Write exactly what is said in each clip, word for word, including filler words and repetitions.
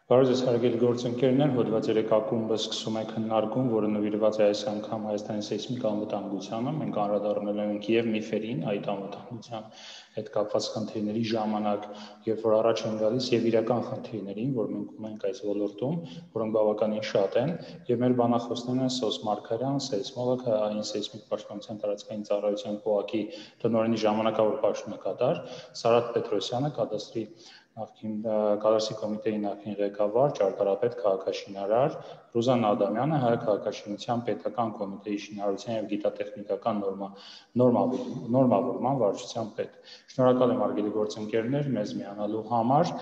Բարոյս հարգելի գործընկերներ, հոդված երեք ակումբը սկսում է քննարկում, որը նվիրված է այս անգամ Հայաստանի սեյսմիկ անվտանգությանը։ Մենք անդրադառնել ենք եւ միֆերին, այդ անվտանգության հետ կապված խնդիրների ժամանակ, երբ որ առաջ են գալիս, եւ իրական խնդիրներին, որ մենք ունենք այս ոլորտում, որոնք բավականին շատ են, եւ մեր բանախոսներն են Սոս Մարգարյան, սեյսմոլոգ, Հայաստանի սեյսմիկ պաշտպանության տարածքային ծառայության փոխակի տնօրենի ժամանակավոր պաշտոնակատար, Սարհատ Պետրոսյանը, կադաստրի նախկին կադաստրի կոմիտեի նախկին ղեկավար, ճարտարապետ, քաղաքաշինարար, Ռուզաննա Ադամյանը, Հայ քաղաքաշինության պետական կոմիտեի շինարարության եւ գիտատեխնիկական նորմավորման վարչության պետ։ Շնորհակալ եմ հարգելի գործընկերներ մեզ միանալու համար։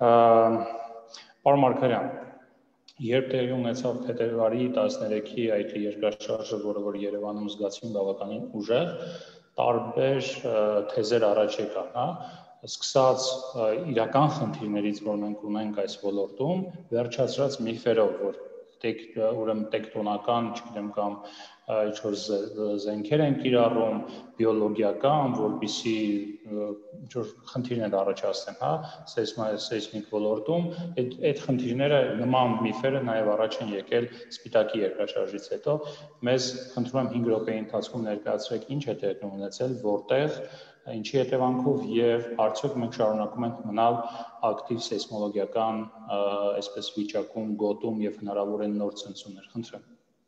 Պարոն Մարգարյան, երբ տեղի ունեցավ փետրվարի տասներեքի այդ երկրաշարժը, որը որ Երևանում զգացին բավականին ուժեղ, տարբեր թեզեր առաջ եկան, հա, սկսած իրական խնդիրներից, որ մենք ունենք այս ոլորտում, վերջացրած միֆերով, որ ուրեմն տեկտոնական, չգիտեմ, կամ ինչ-որ զենքեր են կիրառում, բիոլոգիական, որպեսզի ինչ-որ խնդիրներ առաջացնեն, հա, սեյսմիկ ոլորտում, այդ խնդիրները, նման միֆերը նաև առաջ են եկել Սպիտակի երկրաշարժից հետո։ Մեզ խնդրում եմ հինգ րոպեի ընթացքում ներկայացրեք ինչ է տեղի ունեցել, որտեղ, ինչի հետևանքով եւ արդյոք մենք շարունակում ենք մնալ ակտիվ սեյսմոլոգիական այսպես վիճակում, գոտում եւ հնարավոր են նոր ցնցումներ։ Խնդրեմ։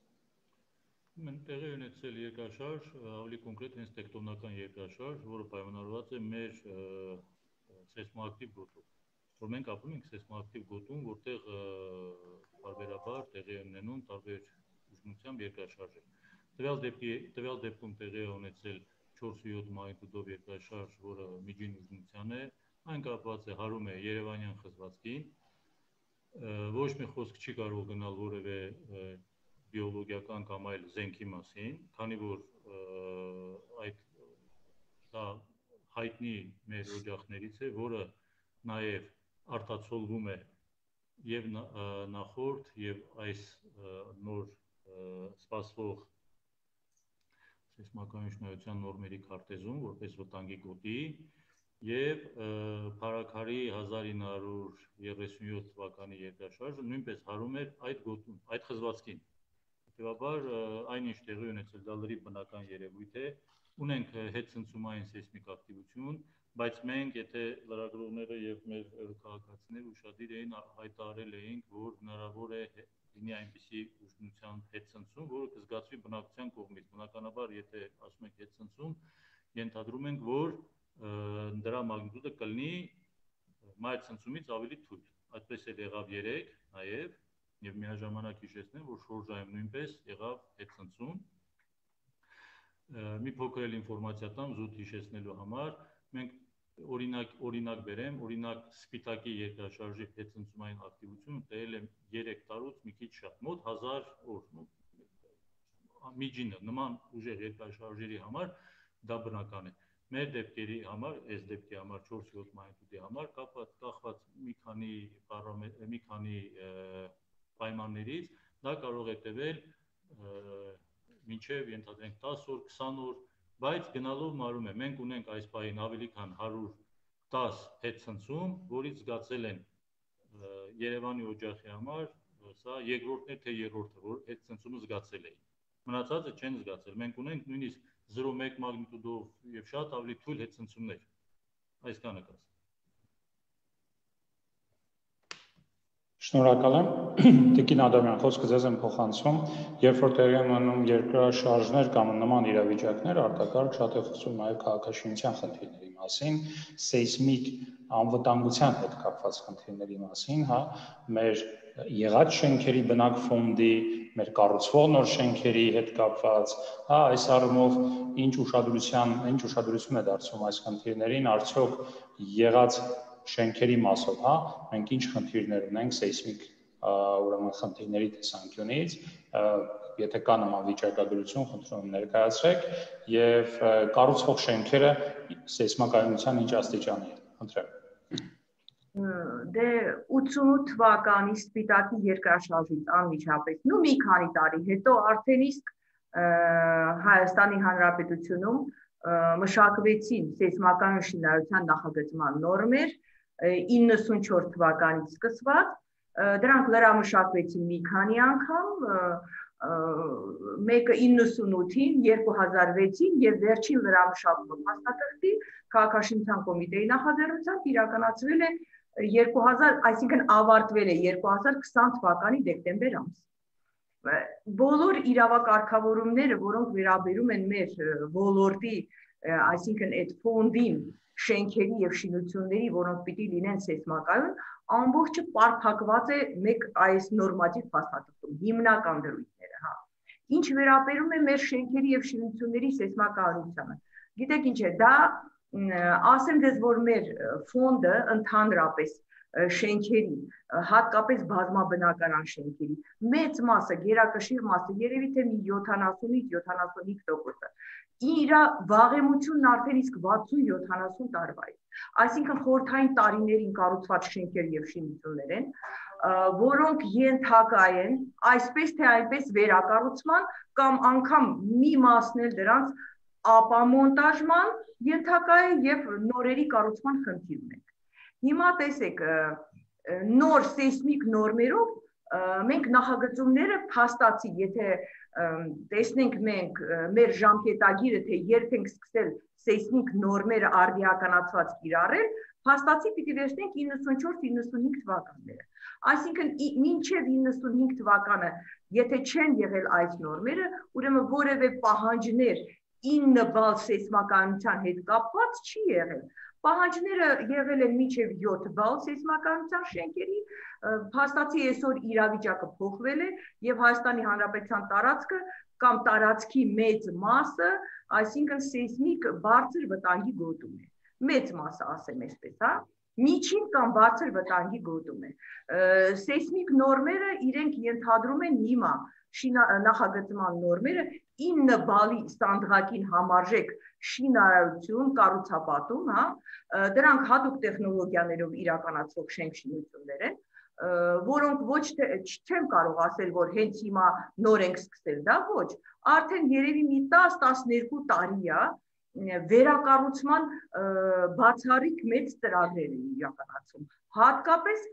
Մենք տեղի ունեցել երկրաշարժ, ավելի կոնկրետ հենց տեկտոնական երկրաշարժ, որը պայմանավորված է մեր սեյսմոակտիվ գոտով։ Որ մենք ապրում ենք սեյսմոակտիվ գոտում, որտեղ բարբերաբար տեղի են ունենում տարբեր ուժգնությամբ երկրաշարժեր։ Տվյալ դեպքում տեղի է ունեցել չորս յոթ մագնիտուդով երկրաշարժ, որը միջին ուժգնության է, այն կապված է հարում է Երևանյան խզվածքին, ոչ մի խոսք չի կարող գնալ որևէ բիոլոգիական կամ այլ զենքի մասին, քանի որ այդ դա հայտնի մեր օջախներից է, որը նաև արտացոլվում է եւ նախորդ եւ այս նոր սպասվող սեյսմական ինժեներության նորմերի քարտեզում, որպես վտանգի գոտի, եւ Փարաքարի հազար ինը հարյուր երեսունյոթ թվականի երկրաշարժը նույնպես հարում էր այդ գոտուն, այդ խզվածքին։ Հետևաբար այն ինչ տեղի ունեցել դա լրիվ բնական երևույթ է, ունենք հետցնցումային սեյսմիկ ակտիվություն, բայց մենք, եթե լրագրողները եւ մեր քաղաքացիները ուշադիր էին, հայտարարել էինք, որ հնարավոր է լինի այնպիսի ուժգնության հետցնցում, որը կզգացվի բնակչության կողմից։ Բնականաբար, եթե ասում ենք հետցնցում, ենթադրում ենք, որ դրա մագնիտուդը կլինի մայրցնցումից ավելի թույլ։ Այդպես էլ եղավ երեկ նաև, եւ միաժամանակ հիշեցնեմ, որ Շորժայում նույնպես եղավ հետցնցում։ Մի փոքր էլ ինֆորմացիա տամ զուտ հիշեցնելու համար, մենք օրինակ օրինակ բերեմ, օրինակ Սպիտակի երկրաշարժի հետցնցումային ակտիվությունը տևել է երեք տարուց մի քիչ շատ, մոտ հազար օր, միջինը նման ուժեղ երկրաշարժերի համար դա բնական է։ Մեր դեպքերի համար, այս դեպքի համար չորս յոթ մագնիտուդի համար կախված մի քանի մի քանի պայմաններից դա կարող է տևել մինչև ենթադրենք տասը օր, քսան օր, բայց գնալով մարում է։ Մենք ունենք այս պահին ավելի քան հարյուր տասը հետցնցում, որից զգացել են Երևանի օջախի համար, սա երկրորդն է թե երրորդը, որ հետցնցումը զգացել էին։ Մնացածը չեն զգացել։ Մենք ունենք նույնիսկ զրո մեկ մագնիտուդով եւ շատ ավելի թույլ հետցնցումներ։ Այսքանը կաս։ Շնորհակալ եմ։ Տիկին Ադամյան, խոսքը ձեզ եմ փոխանցում, երբ որ տեղի են ունենում երկրաշարժներ կամ նման իրավիճակներ, արտակարգ շատ է խոսում նաև քաղաքաշինության խնդիրների մասին, սեյսմիկ անվտանգության հետ կապված խնդիրների մասին, հա, մեր եղած շենքերի բնակ ֆոնդի, մեր կառուցվող նոր շենքերի հետ կապված, հա, այս առումով ինչ ուշադրության, ինչ ուշադրություն է դարձվում այս խնդիրներին, արդյոք եղած շենքերի մասով, հա, մենք ինչ խնդիրներ ունենք սեյսմիկ ուրեմն խնդիրների տեսանկյունից, եթե կա նման վիճակագրություն, խնդրում եմ ներկայացրեք, եւ կառուցվող շենքերը սեյսմակայունության ինչ աստիճանի են, խնդրեմ։ Դե ութսունութ թվականի Սպիտակի երկրաշարժից անմիջապես ու մի քանի տարի հետո արդեն իսկ Հայաստանի Հանրապետությունում մշակվեցին սեյսմական շինարարության նախագծման նորմեր իննսունչորս թվականից սկսված Դրանք լրամշակվեցին մի քանի անգամ, մեկը իննսունութին, երկու հազար վեցին եւ վերջին լրամշակումը փաստաթղթի քաղաքաշինության կոմիտեի նախաձեռնությամբ իրականացվել է երկու հազար, այսինքն ավարտվել է երկու հազար քսան թվականի դեկտեմբեր ամս։ Բոլոր իրավակարգավորումները, որոնք վերաբերում են մեր ոլորտի, այսինքն այդ ֆոնդին, շենքերի եւ շինությունների, որոնք պիտի լինեն սեյսմակայուն, ամբողջը պարփակված է մեկ այս նորմատիվ փաստաթղթում, հիմնական դրույթները, հա։ Ինչ վերաբերում է մեր շենքերի եւ շինությունների սեյսմակայունությանը, գիտեք ինչ է, դա ասեմ դες, որ մեր ֆոնդը ընդհանրապես շենքերի, հատկապես բազմաբնակարան շենքերի, մեծ մասը, գերակշիռ մասը, երևի թե մի յոթանասունից յոթանասունհինգ տոկոսը, իր վաղեմությունն արդեն իսկ վաթսուն յոթանասուն տարվա է, այսինքն խորհրդային տարիներին կառուցված շենքեր եւ շինություններ են, որոնք ենթակա են այսպես թե այնպես վերակառուցման կամ անգամ մի մասն էլ դրանց ապամոնտաժման ենթակա է եւ նորերի կառուցման խնդիր ունենք։ Հիմա տեսեք, նոր սեյսմիկ նորմերով մենք նախագծումները փաստացի, եթե տեսնենք մենք մեր ժամկետագիրը, թե երբ ենք սկսել սեյսմիկ նորմերը արդիականացված կիրառել, փաստացի պիտի վերցնենք իննսունչորս իննսունհինգ թվականները։ Այսինքն մինչև իննսունհինգ թվականը, եթե չեն եղել այս նորմերը, ուրեմն որևէ պահանջներ ինը բալ սեյսմականության հետ կապված չի եղել։ Պահանջները եղել են մինչև յոթ բալ սեյսմականության շենքերի, փաստացի այսօր իրավիճակը փոխվել է եւ Հայաստանի Հանրապետության տարածքը կամ տարածքի մեծ մասը, այսինքն սեյսմիկ բարձր վտանգի գոտում է։ Մեծ մասը, ասեմ այսպես, հա, միջին կամ բարձր վտանգի գոտում է։ Սեյսմիկ նորմերը իրենք ենթադրում են հիմա նախագծման նորմերը ինը բալի ստանդղակին համարժեք շինարարություն, կառուցապատում, հա, դրանք հատուկ տեխնոլոգիաներով իրականացվող շենք-շինություններ են, որոնք ոչ թե չեմ կարող ասել, որ հենց հիմա նոր ենք սկսել, դա ոչ, արդեն երևի մի տաս տասներկու տարի է վերակառուցման բացառիկ մեծ ծրագրեր են իրականացում, հատկապես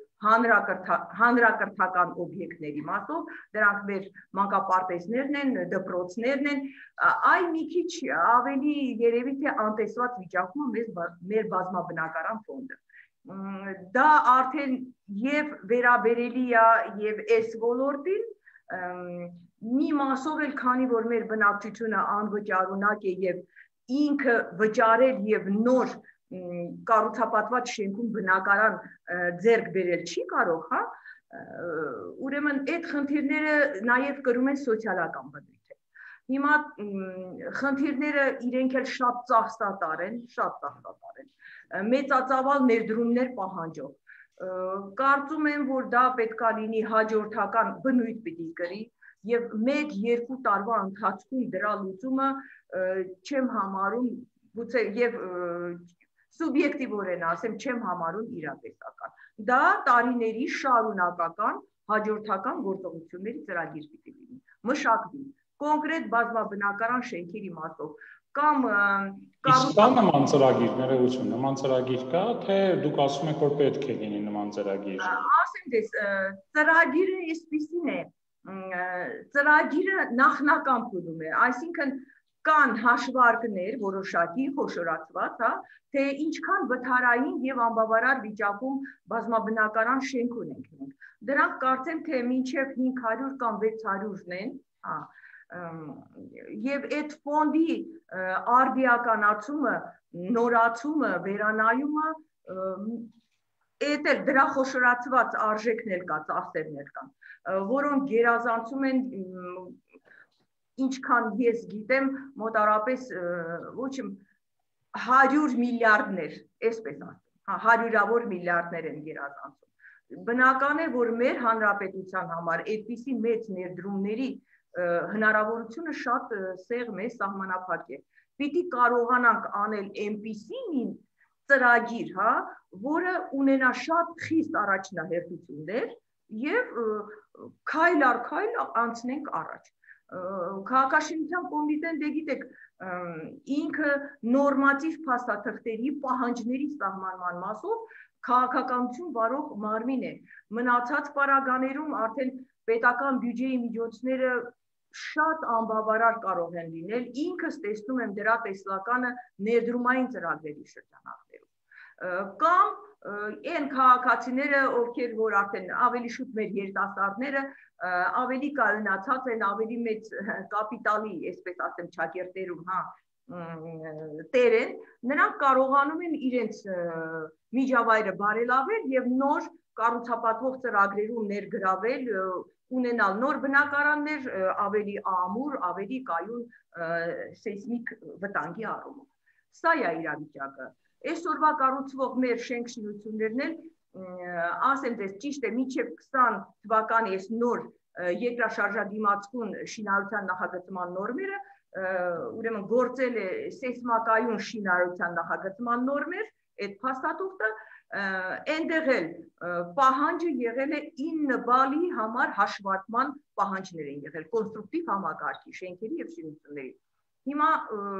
հանրակրթական օբյեկտների մասով, դրանք մեր մանկապարտեզներն են, դպրոցներն են, այ մի քիչ ավելի երևի թե անտեսված վիճակում է մեր բազմաբնակարան ֆոնդը։ Դա արդեն եւ վերաբերելի է եւ այս ոլորտին, մի մասով էլ քանի որ մեր բնակչությունը անվճարունակ է եւ ինքը վճարել եւ նոր կառուցապատված շենքում բնակարան ձեռք բերել չի կարող, հա, ուրեմն այդ խնդիրները նաև կրում են սոցիալական բնույթ։ Հիմա խնդիրները իրենք էլ շատ ծախսատար են, շատ ծախսատար են, մեծածավալ ներդրումներ պահանջող։ Կարծում եմ, որ դա պետք է լինի հաջորդական բնույթ պիտի կրի եւ մեկ-երկու տարվա ընթացքում դրա լուծումը չեմ համարում, գուցե եւ սուբյեկտիվորեն ասեմ, չեմ համարում իրատեսական։ Դա տարիների շարունակական հաջորդական գործողությունների ծրագիր պիտի լինի, մշակվի, կոնկրետ բազմաբնակարան շենքերի մասով, կամ Իսկ կա նման ծրագիր, ներողություն, նման ծրագիր կա, թե դուք ասում եք, որ պետք է լինի նման ծրագիր։ Ասեմ դες, ծրագիրը այսպիսին է, ծրագիրը նախնական փուլում է, այսինքն կան հաշվարկներ որոշակի խոշորացված, հա, թե ինչքան վթարային եւ անբավարար վիճակում բազմաբնակարան շենք ունենք մենք։ Դրանք կարծեմ թե մինչեւ հինգ հարյուր կամ վեց հարյուրն են, հա, եւ այդ ֆոնդի արդիականացումը, նորացումը, վերանայումը, այդ էլ դրա խոշորացված արժեքն էլ կա, ծախսերներ կան, որոնք գերազանցում են ինչքան ես գիտեմ, մոտարապես ոչ հարյուր միլիարդներ, այսպես ասեմ, հարյուրավոր միլիարդներ են գերազանցում։ Բնական է, որ մեր հանրապետության համար այդպիսի մեծ ներդրումների հնարավորությունը շատ սեղմ է, սահմանափակ է։ Պիտի կարողանանք անել այնպիսի մի ծրագիր, հա, որը ունենա շատ խիստ առաջնահերթություններ եւ քայլ առ քայլ անցնենք առաջ։ Քաղաքաշինության կոմիտեն դե գիտեք ինքը նորմատիվ փաստաթղթերի պահանջների սահմանման մասով քաղաքականություն վարող մարմին է։ Մնացած պարագաներում արդեն պետական բյուջեի միջոցները շատ անբավարար կարող են լինել, ինքս տեսնում եմ դրա տեսլականը ներդրումային ծրագրերի շրջանակներում։ Կամ այն քաղաքացիները, ովքեր որ արդեն ավելի շուտ մեր երիտասարդները ավելի կայունացած են, ավելի մեծ կապիտալի, այսպես ասեմ, ճակերտերում, հա, տեր են, նրանք կարողանում են իրենց միջավայրը բարելավել եւ նոր կառուցապատվող ծրագրերում ներգրավել, ունենալ նոր բնակարաններ, ավելի ամուր, ավելի կայուն սեյսմիկ վտանգի առումով։ Սա է իրավիճակը։ Այսօրվա կառուցվող մեր շենք-շինություններն էլ, ասեմ ձեզ, ճիշտ է, մինչև քսան թվականի այս նոր երկրաշարժադիմացկուն շինարարության նախագծման նորմերը, ուրեմն գործել է սեյսմակայուն շինարարության նախագծման նորմեր, այդ փաստաթուղթը, այնտեղ էլ պահանջը եղել է ինը բալի համար հաշվարկման պահանջներ են եղել, կոնստրուկտիվ համակարգի, շենքերի եւ շինությունների։ Հիմա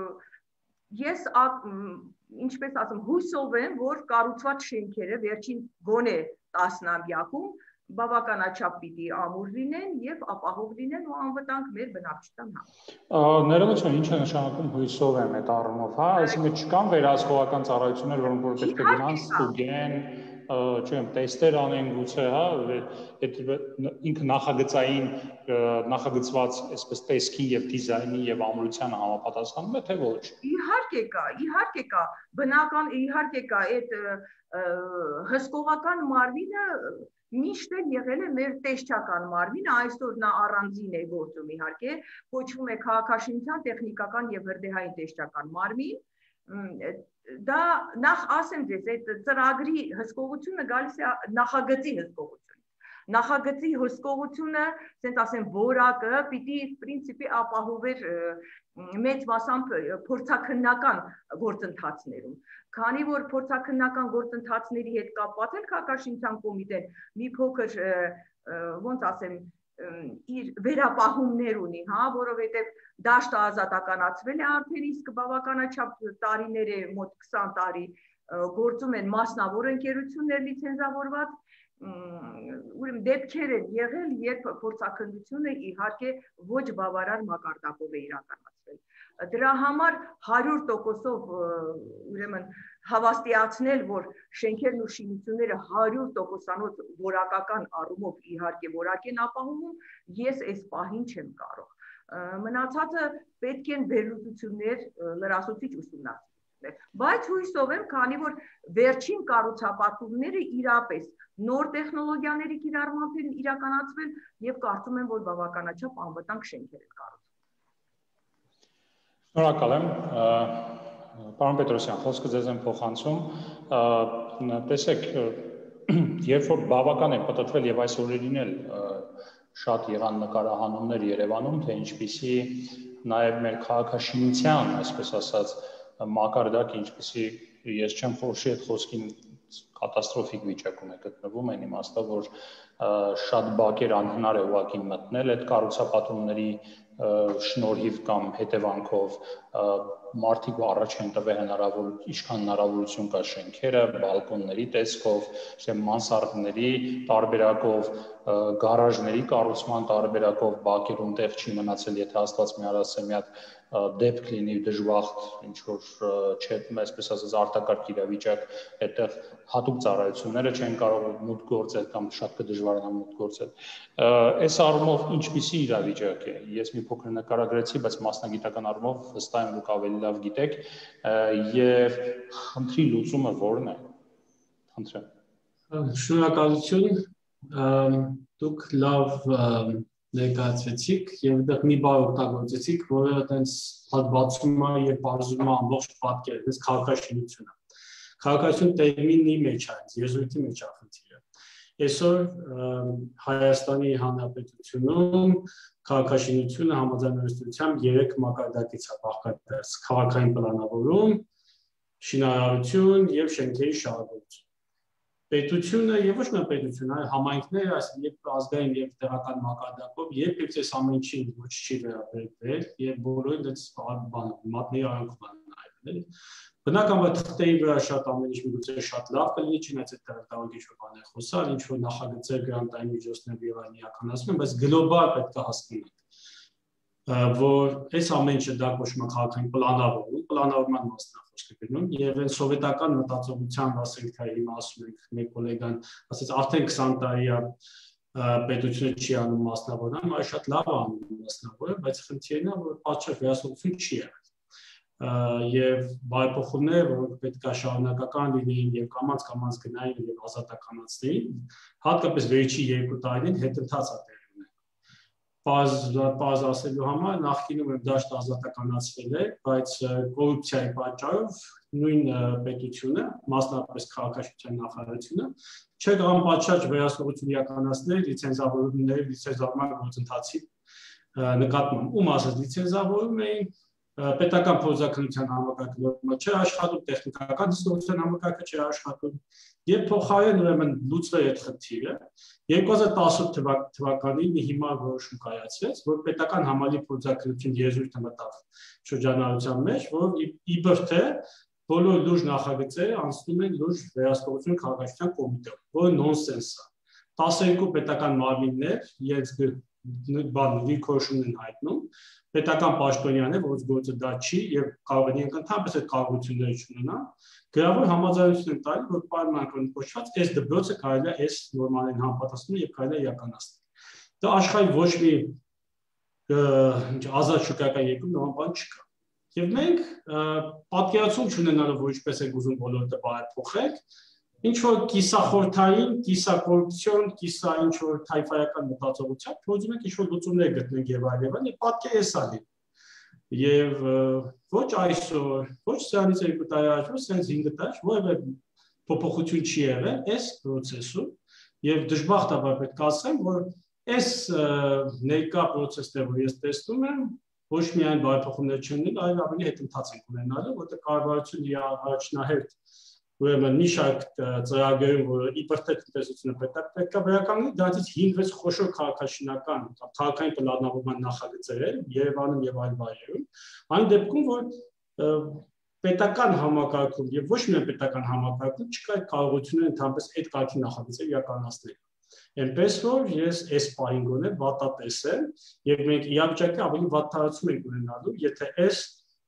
ես ինչպես ասեմ, հույսով եմ, որ կառուցված շենքերը վերջին գոնե տասնամյակում բավականաչափ պիտի ամուր լինեն եւ ապահով լինեն ու անվտանգ մեր բնակչության համար։ Ներողություն, ինչ է նշանակում հույսով եմ այդ առումով, հա, այսինքն չկան վերահսկողական ծառայություններ, որոնք որ պետք է գնան, ստուգեն, չեմ, տեստեր անեն գուցե, հա, այդ ինքը նախագծային նախագծված այսպես տեսքին եւ դիզայնի եւ ամրությանը համապատասխանում է, թե ոչ։ Իհարկե կա, իհարկե կա, բնական իհարկե կա այդ հսկողական մարմինը միշտ էլ եղել է մեր տեսչական մարմինը, այսօր նա առանձին է գործում իհարկե, կոչվում է քաղաքաշինության տեխնիկական եւ հրդեհային տեսչական մարմին։ Դա նախ ասեմ ձեզ, այդ ծրագրի հսկողությունը գալիս է նախագծի հսկողությունից։ Նախագծի հսկողությունը, ասենք ասեմ, որակը պիտի պրինցիպի ապահովեր մեծ մասամբ փորձաքննական գործընթացներում։ Քանի որ փորձաքննական գործընթացների հետ կապված է քաղաքաշինության կոմիտեն մի փոքր ոնց ասեմ իր վերապահումներ ունի, հա, որովհետև դաշտը ազատականացվել է արդեն իսկ բավականաչափ տարիներ է, մոտ քսան տարի գործում են մասնավոր ընկերություններ լիցենզավորված, ուրեմն դեպքեր են եղել, երբ փորձաքննությունը իհարկե ոչ բավարար մակարդակով է իրականացվել։ Դրա համար հարյուր տոկոսով ուրեմն հավաստիացնել, որ շենքերն ու շինությունները հարյուր տոկոսանոց որակական առումով իհարկե որակ են ապահովում, ես այս պահին չեմ կարող։ Մնացածը պետք են վերլուծություններ, լրացուցիչ ուսումնասիրություններ, բայց հույսով եմ, քանի որ վերջին կառուցապատումները իրապես նոր տեխնոլոգիաների կիրառմամբ են իրականացվել եւ կարծում եմ, որ բավականաչափ անվտանգ շենքեր են կառուցվում։ Շնորհակալ եմ, պարոն Պետրոսյան, խոսքը ձեզ եմ փոխանցում, տեսեք, երբ որ բավական է պատտվել եւ այս օրերին էլ շատ եղան նկարահանումներ Երևանում, թե ինչպիսի նաեւ մեր քաղաքաշինության, այսպես ասած, մակարդակը, ինչպիսի ես չեմ խորշի այդ խոսքին կատաստրոֆիկ վիճակում է գտնվում, այն իմաստով, որ շատ բակեր անհնար է ուղղակի մտնել այդ կառուցապատումների շնորհիվ կամ հետևանքով, մարդիկ առաջ են տվել հնարավոր, ինչքան հնարավորություն կա շենքերը, բալկոնների տեսքով, մանսարդների տարբերակով, գարաժների կառուցման տարբերակով, բակերում տեղ չի մնացել, եթե Աստված մի առասեմյակ դեպք լինի դժվախտ, ինչ որ չէ, այսպես ասած արտակարգ իրավիճակ, այդտեղ հատուկ ծառայությունները չեն կարող մուտք գործել կամ շատ կդժվարանա մուտք գործել։ Այս առումով ինչպիսի իրավիճակ է։ Ես մի փոքր նկարագրեցի, բայց մասնագիտական առումով վստահ եմ դուք ավելի լավ գիտեք, եւ խնդրի լուծումը որն է։ Խնդրեմ։ Շնորհակալություն, դուք լավ ներկայացրեցիք եւ այդտեղ մի բառ օգտագործեցիք, որը այտենց հատվածում է եւ բարձում է ամբողջ պատկերը, այս քաղաքաշինությունը։ Քաղաքաշինություն տերմինի մեջ է, եզրույթի մեջ է խնդիրը։ Այսօր Հայաստանի Հանրապետությունում քաղաքաշինությունը համաձայնագրությամբ երեք մակարդակից է բաղկացած՝ քաղաքային պլանավորում, շինարարություն եւ շենքերի շահագործում։ Այսօր, երբ մենք խոսում ենք քաղաքաշինության մասին, մենք խոսում ենք, որ քաղաքաշինությունը պետք է պետությունը եւ ոչ միայն պետությունը, այլ համայնքները, այսինքն եւ ազգային եւ տեղական մակարդակով, երբ եւ այս ամեն ինչին ոչ չի վերաբերվել եւ բոլորին դից բան մատնի արանքում են նայել։ Բնականաբար թղթերի վրա շատ ամեն ինչ միգուցե շատ լավ կլինի, չնայած այդ տեղակայող ինչ որ բան է խոսալ, ինչ որ նախագծեր գրանտային միջոցներ եւ այլն իրականացվում են, բայց գլոբալ պետք է հասկանանք, որ այս ամեն ինչը դա կոչվում է քաղաքային պլանավորում, պլանավորման մասն է խոսքը գնում եւ այն սովետական մտածողությամբ, ասենք թե հիմա ասում ենք մեր գոլեգան, ասած արդեն քսան տարի է պետությունը չի անում մասնավորում, այլ շատ լավ է անում մասնավորը, բայց խնդիրն է, որ պատշաճ վերահսկողություն չի եղել։ Եվ բարեփոխումները, որոնք պետք է շարունակական լինեին եւ կամաց-կամաց գնային եւ ազատականացնեին, հատկապես վերջի երկու տարիներին հետընթաց է տեղի ունենում։ Պարզ պարզ ասելու համար նախկինում եմ դաշտ ազատականացվել է, բայց կոռուպցիայի պատճառով նույն պետությունը, մասնավորապես քաղաքաշինության նախարարությունը, չէ կարող պատշաճ վերահսկողություն իրականացնել լիցենզավորումների, լիցենզավորման գործընթացի նկատմամբ։ Ում ասած լիցենզավորում էին պետական փորձաքննության համակարգը չէ աշխատում, տեխնիկական հսկողության համակարգը չէ աշխատում եւ փոխարեն ուրեմն լուծվել այդ խնդիրը երկու հազար տասութ թվականին մի հիմար որոշում կայացվեց, որ պետական համալիր փորձաքննություն եզրույթը մտավ շրջանառության մեջ, որ իբր թե բոլոր լուրջ նախագծերը անցնում են լուրջ վերահսկողություն քաղաքաշինության կոմիտեում, որը նոնսենս է։ տասներկու պետական մարմիններ իրենց բան դիրքորոշումն են հայտնում, պետական պաշտոնյան է, որ գործը դա չի եւ կարող են ընդհանրապես այդ կարողությունները չունենան, գրավոր համաձայնություն են տալի, որ պայմանական կոչված այս դպրոցը կարելի է այս նորմալին համապատասխանել եւ կարելի է իրականացնել։ Դա աշխարհի ոչ մի ազատ շուկայական երկրում նման բան չկա։ Եվ մենք պատկերացում չունենալով որ ինչպես եք ուզում բոլորը բարեփոխեք, ինչ որ կիսախորթային, կիսակոռուպցիոն, կիսա ինչ որ թայֆայական մտածողությամբ փորձում ենք ինչ որ լուծումներ գտնենք եւ այլ եւ այլ, եւ պատկերը էս է։ Եվ ոչ այսօր, ոչ սրանից երկու տարի առաջ, ոչ սրանից հինգ տարի, որևէ փոփոխություն չի եղել այս process-ում եւ դժբախտաբար պետք է ասեմ, որ այս ներկա process-ը, որ ես տեսնում եմ, ոչ միայն բարեփոխումներ չունեն, այլ ավելի հետընթաց են ունենալու, որտեղ կառավարությունը առաջնահերթ ուրեմն մի շարք ծրագրերում, որ իբր թե տնտեսությունը պետք է վերականգնի, դրանից հինգ-վեց խոշոր քաղաքաշինական, քաղաքային պլանավորման նախագծեր են Երևանում եւ այլ վայրերում, այն դեպքում, որ պետական համակարգում եւ ոչ միայն պետական համակարգում չկա այդ կարողությունը ընդհանրապես այդ կարգի նախագծերը իրականացնել։ Այնպես որ ես այս պահին գոնե վատատես եմ եւ մենք իհարկե ավելի վատ տարածում ենք ունենալու, եթե այս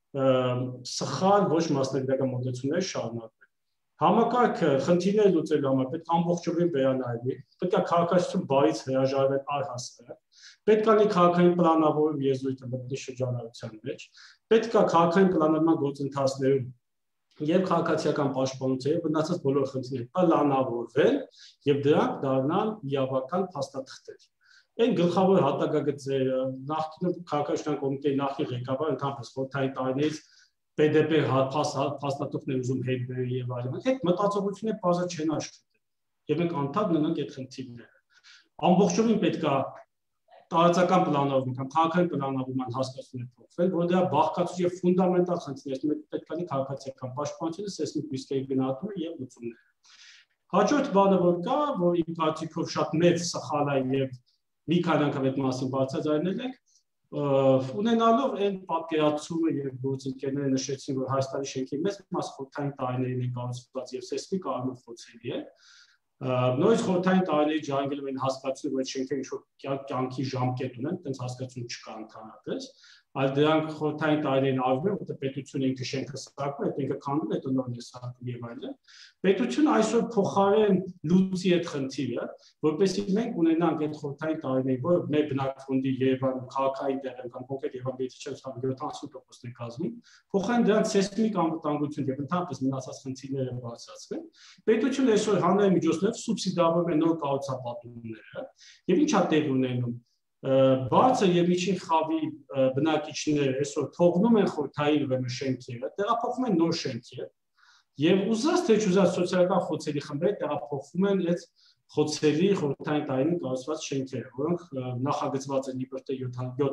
սխալ ոչ մասնագիտական մոտեցումները շարունակվեն։ Համակարգը խնդիրներ լուծելու համար պետք է ամբողջովին վերանայվի, պետք է քաղաքացիություն բարից հրաժարվել առհասարակ, պետք է քաղաքային պլանավորում եզրույթը մտնի շրջանառության մեջ, պետք է քաղաքային պլանավորման գործընթացներում եւ քաղաքացիական պաշտպանության եւ մնացած բոլոր խնդիրները պլանավորվել եւ դրանք դառնան իրավական փաստաթղթեր։ Այն գլխավոր հատակագծերը նախկինում քաղաքաշինության կոմիտեի նախկին ղեկավար ընդհանրապես խորհրդային տարիներից P D P փաստաթղթներ ուզում հետ բերել եւ այլն, այդ մտածողությունը բազա չեն աշխատել։ Եվ մենք անդադար ունենք այդ խնդիրները։ Ամբողջովին պետք է տարածական պլանավորում կամ քաղաքային պլանավորման հասկացությունը փոխվել, որ դրա բաղկացուցիչ եւ ֆունդամենտալ խնդիրներից մեկը պետք է քաղաքացիական պաշտպանությունը, սեյսմիկ ռիսկերի գնահատումը եւ լուծումները։ Հաջորդ բանը որ կա, որ իմ կարծիքով շատ մեծ սխալ է եւ մի քանի անգամ այդ մասին բացատրել եք, ունենալով այն պատկերացումը եւ գործընկերները նշեցին, որ Հայաստանի շենքի մեծ մասը խորհրդային տարիներին են կառուցված եւ սեյսմիկ առումով խոցելի է։ Նույնիսկ խորհրդային տարիների ջանգելով են հասկացում, որ շենքերը ինչ-որ կյանքի ժամկետ ունեն, այդպես հասկացություն չկա ընդհանրապես, այլ դրանք խորհրդային տարիներին արվում են, որտեղ պետությունը ինքը շենքը սարքում, այդ ինքը քանդում, հետո նորն է սարքում եւ այլն։ Պետությունը այսօր փոխարեն լուծի այդ խնդիրը, որպեսզի մենք ունենանք այդ խորհրդային տարիներին, որ մեր բնակֆոնդի Երևանում քաղաքային տեղում կամ կոնկրետ Երևանի յոթանասուն տոկոսն է կազմում, փոխարեն դրանց սեյսմիկ անվտանգություն եւ ընդհանրապես մնացած խնդիրները բարձրացվեն։ Պետությունը այսօր հանրային միջոցներով սուբսիդավորում է նոր կառուցապատումները եւ ինչ է տեղի ունենում։ Բարձր եւ միջին խավի բնակիչները այսօր թողնում են խորհրդային ուրեմն շենքերը, տեղափոխվում են նոր շենքեր եւ ուզած թե չուզած սոցիալական խոցելի խմբերը տեղափոխվում են այդ խոցելի խորհրդային տարիներին կառուցված շենքերը, որոնք նախագծված են իբր թե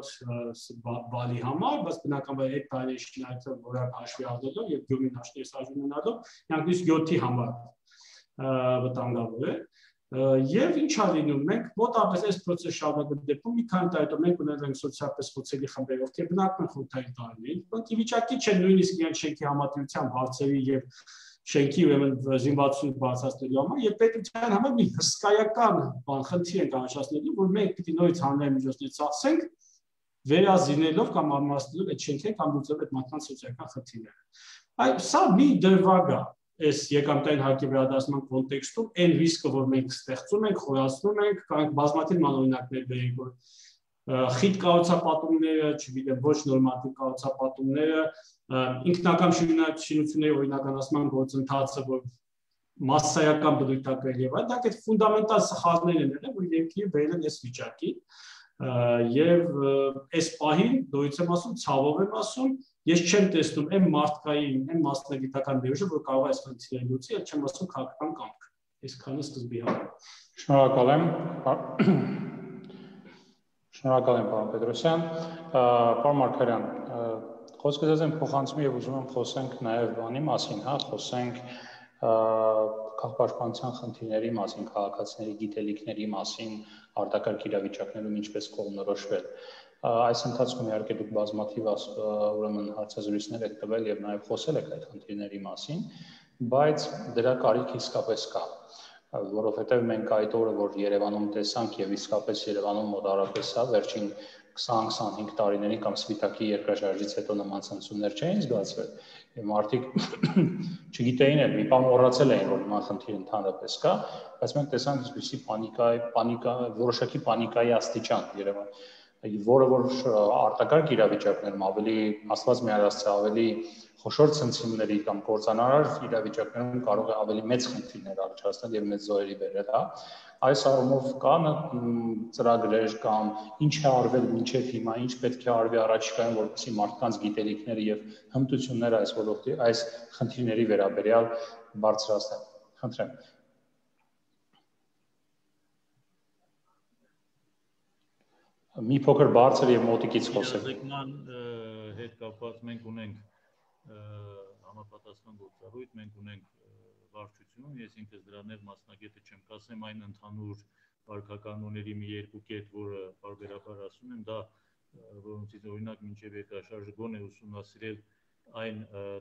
յոթ բալի համար, բայց բնականաբար այդ տարիների շինարարության որակ հաշվի առնելով եւ գյուղի նաշների սարժունենալով, նրանք նույնիսկ յոթի համար վտանգավոր է։ Եվ ինչ ա լինում, մենք մոտավորապես այս process շարունակելու դեպքում մի քանի տարի հետո մենք ունենք ենք սոցիալապես խոցելի խմբեր, ովքեր բնակվում են խորհրդային տարիներին, որոնք ի վիճակի չեն նույնիսկ իրենց շենքի համատիրության հարցերի եւ շենքի ուրեմն զինվածություն բարձրացնելու համար եւ պետության համար մի հսկայական բան խնդիր ենք առաջացնելու, որ մենք պիտի նորից հանրային միջոցներ ծախսենք, վերազինելով կամ ամրացնելով այդ շենքերը կամ լուծելով այդ մարդկանց սոցիալական խնդիրները։ Այդ սա մի դրվագ է այս եկամտային հարկի վերադասման կոնտեքստում, այն ռիսկը, որ մենք ստեղծում ենք, խորացնում ենք, կարող բազմաթիվ մանրօրինակներ բերենք, որ խիտ կառուցապատումները, չգիտեմ, ոչ նորմատիվ կառուցապատումները, ինքնական շինությունների օրինականացման գործընթացը, որ մասսայական բնույթակայել եւ այլ, դա այդ ֆունդամենտալ սխալներ են եղել, որ երկիրը բերել են այս վիճակի, եւ այս պահին դոյից եմ ասում, ցավով եմ ասում, ես չեմ տեսնում այն մարդկային, այն մասնագիտական ներուժը, որ կարող է այս խնդիրը լուծի, այլ չեմ ասում քաղաքական կամք։ Այսքանը սկզբի համար։ Շնորհակալ եմ։ Շնորհակալ եմ, պարոն Պետրոսյան։ Պարոն Մարգարյան, խոսքը ձեզ եմ փոխանցում եւ ուզում եմ խոսենք նաեւ բանի մասին, հա, խոսենք քաղաքապաշտպանության խնդիրների մասին, քաղաքացիների գիտելիքների մասին, արտակարգ իրավիճակներում ինչպես կողմնորոշվել։ Այս ընթացքում իհարկե դուք բազմաթիվ ուրեմն հարցազրույցներ եք տվել եւ նաեւ խոսել եք այդ խնդիրների մասին, բայց դրա կարիք իսկապես կա, որովհետեւ մենք այդ օրը, որ Երևանում տեսանք եւ իսկապես Երևանում մոտավորապես հա վերջին քսան-քսանհինգ տարիներին կամ Սպիտակի երկրաշարժից հետո նման ցնցումներ չէին զգացվել եւ մարդիկ չգիտեին էլ մի բան մոռացել էին, որ նման խնդիր ընդհանրապես կա, բայց մենք տեսանք այսպիսի պանիկայի, պանիկա, որոշակի պանիկայի աստիճան Երևան, որը որ արտակարգ իրավիճակներում ավելի աստված մի արածը ավելի խոշոր ցնցումների կամ կործանարար իրավիճակներում կարող է ավելի մեծ խնդիրներ առաջացնել եւ մեծ զոհերի բերել, հա։ Այս առումով կան ծրագրեր կամ ինչ է արվել մինչև հիմա, ինչ պետք է արվի առաջիկայում, որպեսզի մարդկանց գիտելիքները եւ հմտությունները այս ոլորտի այս խնդիրների վերաբերյալ բարձրացնեն։ Խնդրեմ։ Մի փոքր բարձր եւ մոտիկից խոսեք։ Զեկման հետ կապված մենք ունենք համապատասխան գործառույթ, մենք ունենք վարչություն, ես ինքս դրաներ մասնագետը չեմ, կասեմ այն ընդհանուր վարքականոնների մի երկու կետ, որը բարբերաբար ասում եմ, դա որոնցից օրինակ մինչև երկրաշարժը գոնե ուսումնասիրել այն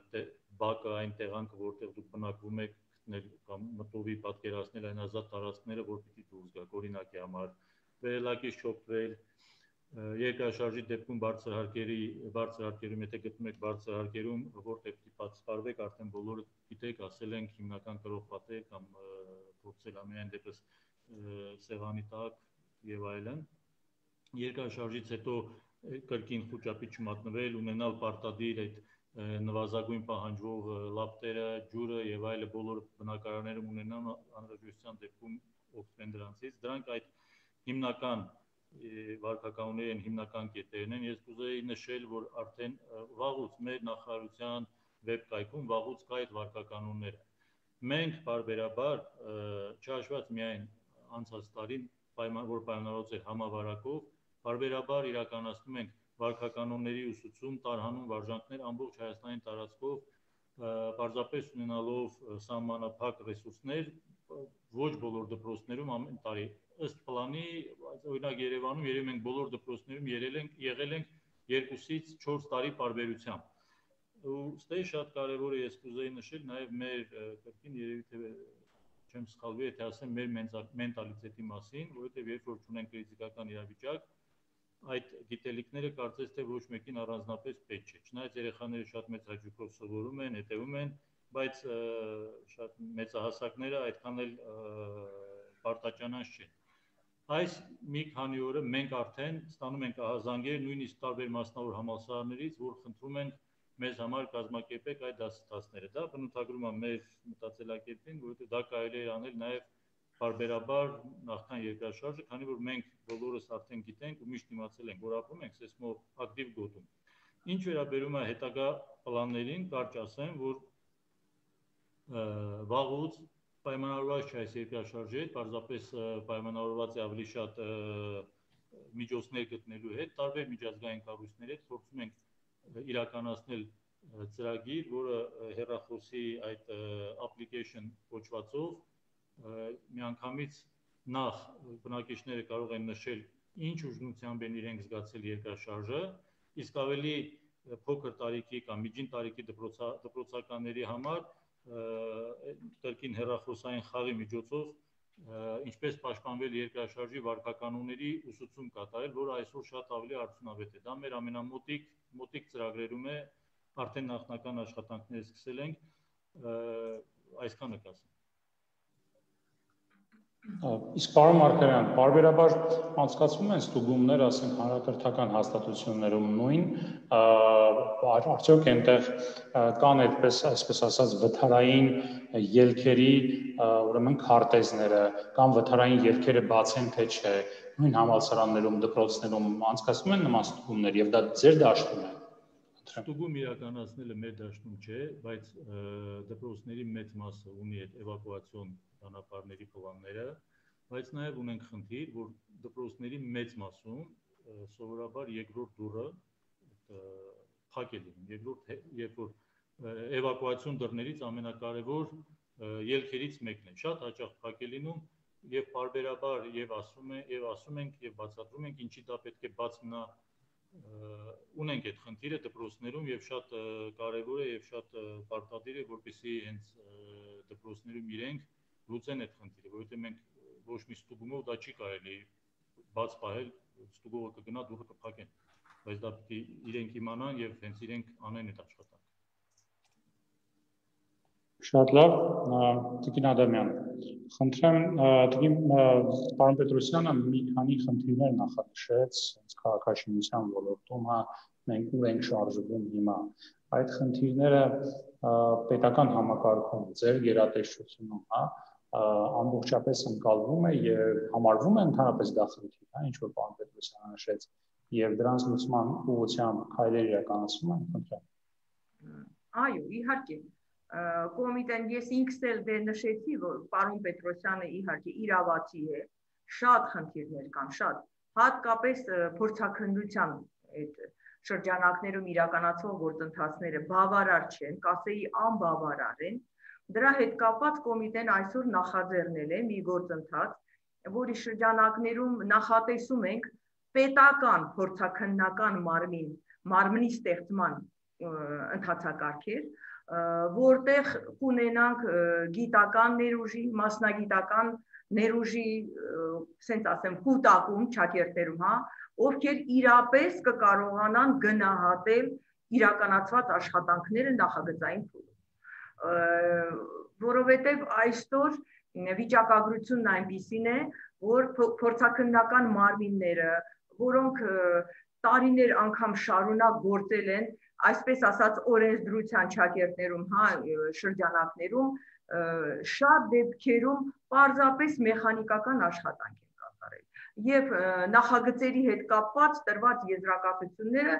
բակը, այն տեղանքը, որտեղ դուք բնակվում եք, գտնել կամ մտովի պատկերացնել այն ազատ տարածքները, որ պիտի դուրս գաք, օրինակի համար, վերելակից չօգտվել, երկրաշարժի դեպքում բարձր հարկերի, բարձր հարկերում, եթե գտնում եք բարձր հարկերում, որտեղ պիտի պատասխանվեք, արդեն բոլորը գիտեք, ասել ենք հիմնական կրող պատեր կամ փորձել ամենայն դեպս սեղանի տակ եւ այլն։ Երկրաշարժից հետո կրկին խոճապի չմատնվել, ունենալ պարտադիր այդ նվազագույն պահանջվող լապտերը, ջուրը եւ այլը բոլոր բնակարաններում ունենան անհրաժեշտության դեպքում օգտվեն դրանցից։ Դրանք այդ հիմնական վարքականոնների են, հիմնական կետերն են։ Ես կուզեի նշել, որ արդեն վաղուց մեր նախարարության վեբկայքում վաղուց կա այդ վարքականոնները։ Մենք բարբերաբար չհաշված միայն անցած տարին, որ պայմանավորված էր համավարակով, բարբերաբար իրականացնում ենք վարքականոնների ուսուցում, տարհանում վարժանքներ ամբողջ Հայաստանի տարածքով, պարզապես ունենալով սահմանափակ ռեսուրսներ, ոչ բոլոր դպրոցներում ամեն տարի ըստ պլանի, օրինակ Երևանում երևի մենք բոլոր դպրոցներում եղել ենք, եղել ենք երկուսից չորս տարի պարբերությամբ։ Ու ստե շատ կարևոր է ես կուզեի նշել նաև մեր կրկին երևի թե չեմ սխալվի, եթե ասեմ մեր մենտալիտետի մասին, որովհետև երբ որ ունենք կրիտիկական իրավիճակ, այդ գիտելիքները կարծես թե ոչ մեկին առանձնապես պետք չէ։ Չնայած երեխաները շատ մեծ հաճույքով սովորում են, հետևում են, բայց շատ մեծահասակները այդքան էլ պարտաճանաչ չեն։ Այս մի քանի օրը մենք արդեն ստանում ենք ահազանգեր նույնիսկ տարբեր մասնավոր համալսարաններից, որ խնդրում են մեզ համար կազմակերպեք այդ դասընթացները։ Դա բնութագրում է մեր մտածելակերպին, որովհետև դա կարելի է անել նաև բարբերաբար նախքան երկրաշարժը, քանի որ մենք բոլորս արդեն գիտենք ու միշտ իմացել ենք, որ ապրում ենք սեյսմոակտիվ գոտում։ Ինչ վերաբերում է հետագա պլաններին, կարճ ասեմ, որ վաղուց պայմանավորված չէ այս երկրաշարժի հետ, պարզապես պայմանավորված է ավելի շատ միջոցներ գտնելու հետ, տարբեր միջազգային կառույցների հետ փորձում ենք իրականացնել ծրագիր, որը հեռախոսի այդ application կոչվածով միանգամից նախ բնակիչները կարող են նշել ինչ ուժգնությամբ են իրենք զգացել երկրաշարժը, իսկ ավելի փոքր տարիքի կամ միջին տարիքի դպրոցականների համար կրկին հեռախոսային խաղի միջոցով ինչպես պաշտպանվել երկրաշարժի վարքականոնների ուսուցում կատարել, որը այսօր շատ ավելի արդյունավետ է։ Դա մեր ամենամոտիկ մոտիկ ծրագրերում է, արդեն նախնական աշխատանքներ սկսել ենք, այսքանը կասեմ։ Իսկ պարոն Մարգարյան, պարբերաբար անցկացվում են ստուգումներ, ասենք հանրակրթական հաստատություններում նույն, արդյոք այնտեղ կան այդպես, այսպես ասած, վթարային ելքերի, ուրեմն քարտեզները, կամ վթարային ելքերը բաց են թե չէ, նույն համալսարաններում, դպրոցներում անցկացվում են նման ստուգումներ եւ դա ձեր դաշտում է։ Ստուգում իրականացնելը մեր դաշտում չէ, բայց դպրոցների մեծ մասը ունի այդ էվակուացիոն ճանապարհների պլանները, բայց նաև ունենք խնդիր, որ դպրոցների մեծ մասում սովորաբար երկրորդ դուռը փակ է լինում, երկրորդ երբ որ էվակուացիոն դռներից ամենակարևոր ելքերից մեկն է, շատ հաճախ փակ է լինում եւ բարբերաբար եւ ասում է եւ ասում ենք եւ բացատրում ենք ինչի դա պետք է բաց մնա, ունենք այդ խնդիրը դպրոցներում եւ շատ կարեւոր է եւ շատ պարտադիր է, որպեսզի հենց դպրոցներում իրենք լուծեն այդ խնդիրը, որովհետեւ մենք ոչ մի ստուգումով դա չի կարելի բաց պահել, ստուգողը կգնա դուռը կփակեն, բայց դա պետք է իրենք իմանան եւ հենց իրենք անեն այդ աշխատանքը։ Շատ լավ, Տիկին Ադամյան, խնդրեմ, Տիկին պարոն Պետրոսյանը մի քանի խնդիրներ նախատեսեց քաղաքաշինության ոլորտում, հա, մենք ուր ենք շարժվում հիմա։ Այդ խնդիրները պետական համակարգում, ձեր գերատեսչությունում, հա, ամբողջապես ընկալվում է եւ համարվում է ընդհանրապես դա խնդիր, հա, ինչ որ պարոն Պետրոսյանը նշեց, եւ դրանց լուծման ուղղությամբ քայլեր իրականացվում են, խնդրեմ։ Այո, իհարկե։ Կոմիտեն ես ինքս էլ դե նշեցի, որ պարոն Պետրոսյանը իհարկե իրավացի է, շատ խնդիրներ կան, շատ, հատկապես փորձաքննության այդ շրջանակներում իրականացվող գործընթացները բավարար չեն, կասեի անբավարար են, դրա հետ կապված կոմիտեն այսօր նախաձեռնել է մի գործընթաց, որի շրջանակներում նախատեսում ենք պետական փորձաքննական մարմին, մարմնի ստեղծման ընթացակարգեր, որտեղ կունենանք գիտական ներուժի, մասնագիտական ներուժի, սենց ասեմ, կուտակում ճակերտերում, հա, ովքեր իրապես կկարողանան գնահատել իրականացված աշխատանքները նախագծային փուլում, որովհետև այսօր վիճակագրությունն այնպիսին է, որ փորձաքննական մարմինները, որոնք տարիներ անգամ շարունակ գործել են, այսպես ասած օրենսդրության ճակերտներում, հա, շրջանակներում, շատ դեպքերում պարզապես մեխանիկական աշխատանք են կատարել։ Եվ նախագծերի հետ կապված տրված եզրակացությունները